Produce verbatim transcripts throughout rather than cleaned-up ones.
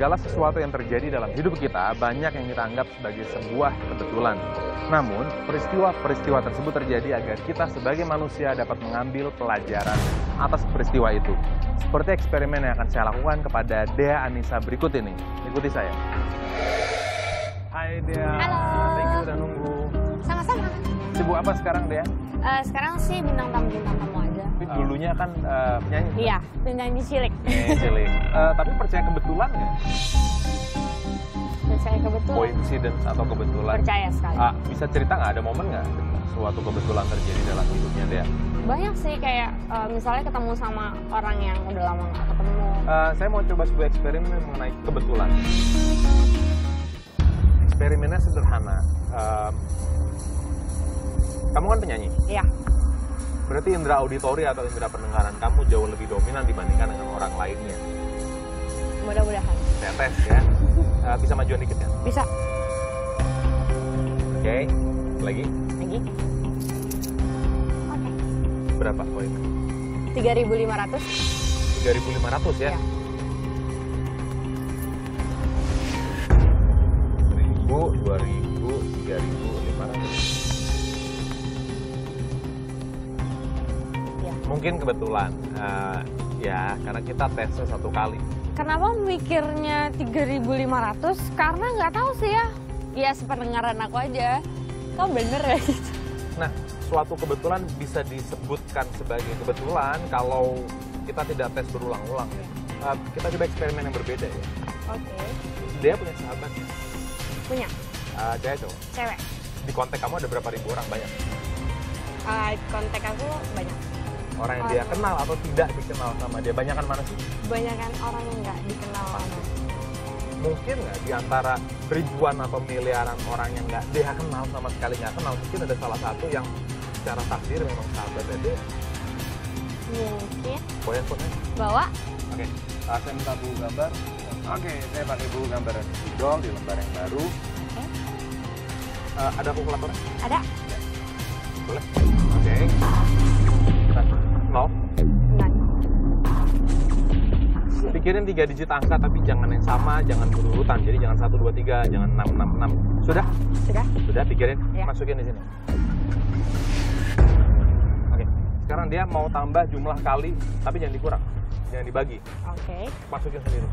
Segala sesuatu yang terjadi dalam hidup kita banyak yang kita anggap sebagai sebuah kebetulan. Namun, peristiwa-peristiwa tersebut terjadi agar kita sebagai manusia dapat mengambil pelajaran atas peristiwa itu. Seperti eksperimen yang akan saya lakukan kepada Dea Anissa berikut ini. Ikuti saya. Hai Dea. Halo. Thank you udah nunggu. Sama-sama. Sibuk apa sekarang Dea? Uh, sekarang sih bintang tamu bintang tamu aja. Tapi dulunya kan uh, penyanyi. Iya, penyanyi cilik. Eh, cilik. Uh, tapi percaya kebetulan nggak? Percaya kebetulan. Coincidence atau kebetulan? Percaya sekali. Ah, bisa cerita nggak ada momen nggak suatu kebetulan terjadi dalam hidupnya Dea? Banyak sih kayak uh, misalnya ketemu sama orang yang udah lama nggak ketemu. Uh, saya mau coba sebuah eksperimen mengenai kebetulan. Eksperimennya sederhana. Uh, kamu kan penyanyi? Iya. Berarti indera auditori atau indera pendengaran kamu jauh lebih dominan dibandingkan dengan orang lainnya. Mudah-mudahan. Saya tes ya. Uh, bisa majuan dikit ya? Bisa. Oke, okay. Lagi? Lagi. Oke. Okay. Berapa poin? tiga ribu lima ratus. tiga ribu lima ratus ya? Ya. seribu, dua ribu, tiga ribu lima ratus. Ya. Mungkin kebetulan, uh, ya karena kita tesnya satu kali. Kenapa mikirnya tiga ribu lima ratus? Karena nggak tahu sih ya. Ya sependengaran aku aja. Kamu bener ya gitu. Nah, suatu kebetulan bisa disebutkan sebagai kebetulan kalau kita tidak tes berulang-ulang ya. Uh, kita coba eksperimen yang berbeda ya. Oke. Okay. Dia punya sahabat ya? Punya. Uh, cewek cowok? Cewek. Di kontak kamu ada berapa ribu orang? Banyak? Uh, kontak aku banyak. Orang yang dia kenal atau tidak dikenal sama dia? Banyakan mana sih? Banyakan orang yang nggak dikenal sama. Mungkin nggak di antara ribuan atau miliaran orang yang nggak dia kenal sama sekali nggak kenal, mungkin ada salah satu yang secara takdir memang sahabatnya dia. Mungkin. Boleh fotonya? Bawa. Oke, uh, saya minta buku gambar. Oke, saya pakai buku gambar didol di lembar yang baru. Oke. Uh, ada kalkulatornya? Ada. Ya. Boleh? Oke. Nah, nol. Nol. Pikirin tiga digit angka tapi jangan yang sama, jangan berurutan. Jadi jangan satu, dua, tiga, jangan enam, enam, enam. Sudah? Sudah. Sudah, pikirin. Ya. Masukin di sini. Oke. Sekarang dia mau tambah jumlah kali, tapi jangan dikurang. Jangan dibagi. Oke. Masukin sendiri.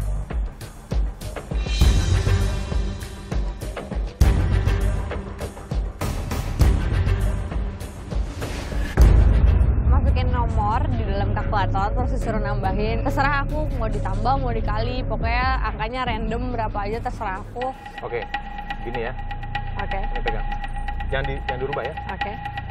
Masukin nomor di dalam kalkulator terus disuruh nambahin. Terserah aku mau ditambah mau dikali. Pokoknya angkanya random berapa aja terserah aku. Oke. Gini ya. Oke. Ini pegang. Jangan di jangan dirubah ya. Oke.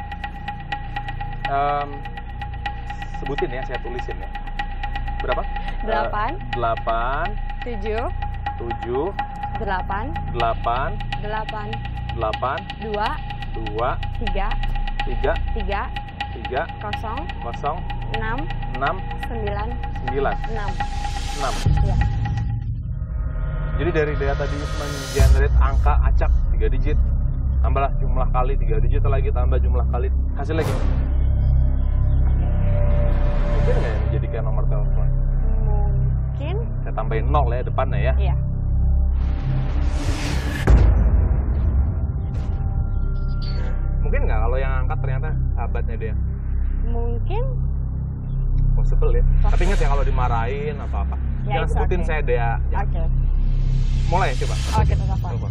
Um, sebutin ya, saya tulisin ya. Berapa? Delapan. Uh, delapan. Tujuh. Tujuh. Delapan. Delapan. Delapan. Delapan. Dua. Dua. Tiga. Tiga. Tiga. Tiga. Kosong. Kosong. Enam. Enam. Sembilan. Sembilan. Enam. Enam. Iya. Jadi dari dia tadi mengenerate angka acak tiga digit, tambahlah jumlah kali tiga digit lagi, tambah jumlah kali, hasilnya gini. Mungkin nggak ya jadi kayak nomor telepon? Mungkin. Saya tambahin nol ya depannya ya. Iya. Mungkin nggak kalau yang angkat ternyata sahabatnya dia? Mungkin. Possible ya. Possible. Tapi ingat ya kalau dimarahin atau apa, Ya, jangan it's sebutin okay. saya Dea. Oke. Okay. Mulai coba. Oh, kita telepon. Telepon.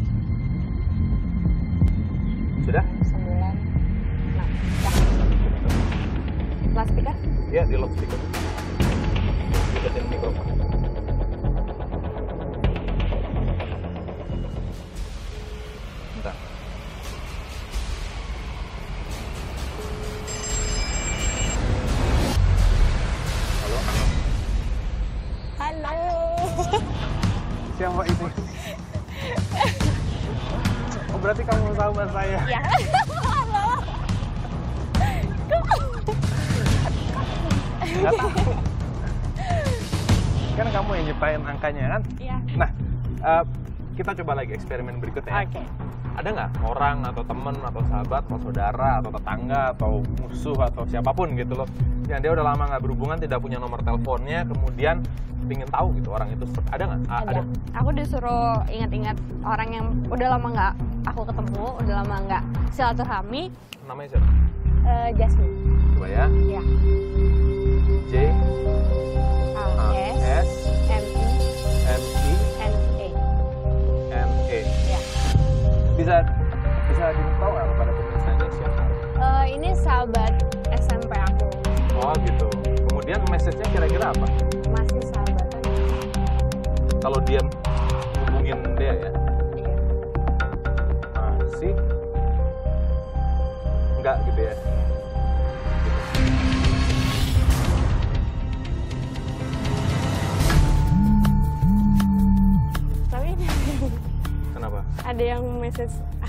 Sudah? Sembilan. Enam. Ya. Last speaker? Ya, di loudspeaker. Deketin mikrofon. Bentar. Halo? Halo. Siapa itu? Oh, berarti kamu sahabat saya. Ya. Halo. Nggak tahu. Kan kamu yang nyiptain angkanya kan? Iya. Nah, uh, kita coba lagi eksperimen berikutnya. Oke. Okay. Ada nggak orang atau temen atau sahabat atau saudara atau tetangga atau musuh atau siapapun gitu loh yang dia udah lama nggak berhubungan, tidak punya nomor teleponnya, kemudian pengen tahu gitu orang itu seperti ada nggak? A- Ada. Aku disuruh ingat-ingat orang yang udah lama nggak aku ketemu, udah lama nggak silaturahmi. Namanya siapa? Uh, Jasmine. Coba ya. Ya. J A A S S M I M I N A. N E. Ya. Bisa bisa ditahu nggak kepada pemirsanya siapa? Uh, ini sahabat S M P aku. Oh gitu. Kemudian message-nya kira-kira apa? Masih sahabatan. Kalau dia hubungin dia ya, Iya. masih enggak gitu ya? Tapi Kenapa? ada yang message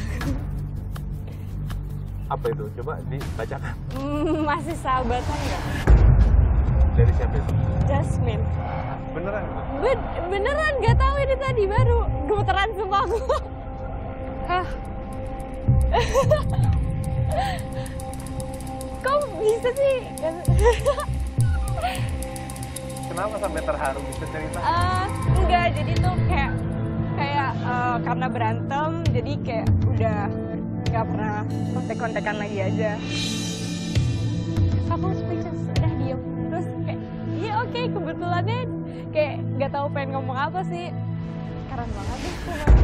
Apa itu? Coba dibacakan. "Hmm, masih sahabatan nggak?" Dari siapa itu? Jasmine. Beneran? Ben beneran nggak tahu ini tadi baru gemeteran sumpah aku. Hah. Kok bisa sih? Kenapa sampai terharu bisa cerita? Eh, enggak, jadi tuh kayak kayak eh, karena berantem jadi kayak udah nggak pernah kontek-kontekan lagi aja. Aku speechless, udah diem. Terus kayak, iya oke, kebetulannya kayak nggak tahu pengen ngomong apa sih. Keren banget deh.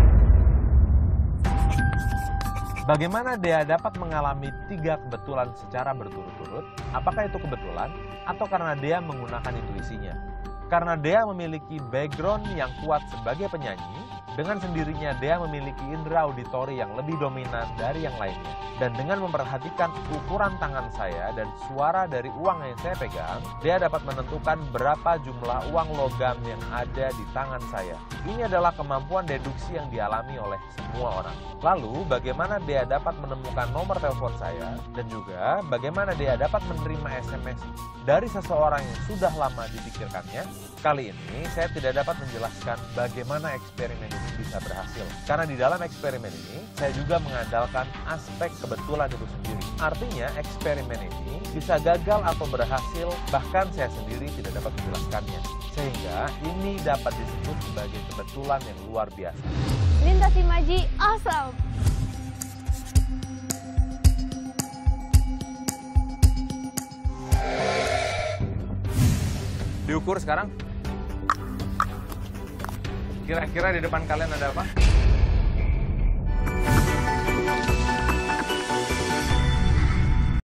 Bagaimana dia dapat mengalami tiga kebetulan secara berturut-turut? Apakah itu kebetulan atau karena dia menggunakan intuisinya? Karena dia memiliki background yang kuat sebagai penyanyi, dengan sendirinya dia memiliki indera auditori yang lebih dominan dari yang lainnya. Dan dengan memperhatikan ukuran tangan saya dan suara dari uang yang saya pegang, dia dapat menentukan berapa jumlah uang logam yang ada di tangan saya. Ini adalah kemampuan deduksi yang dialami oleh semua orang. Lalu, bagaimana dia dapat menemukan nomor telepon saya, dan juga bagaimana dia dapat menerima S M S dari seseorang yang sudah lama dipikirkannya. Kali ini, saya tidak dapat menjelaskan bagaimana eksperimen ini bisa berhasil. Karena di dalam eksperimen ini, saya juga mengandalkan aspek kebetulan itu sendiri. Artinya, eksperimen ini bisa gagal atau berhasil, bahkan saya sendiri tidak dapat menjelaskannya. Sehingga, ini dapat disebut sebagai kebetulan yang luar biasa. Lintas Imaji, awesome! Diukur sekarang. Kira-kira di depan kalian ada apa?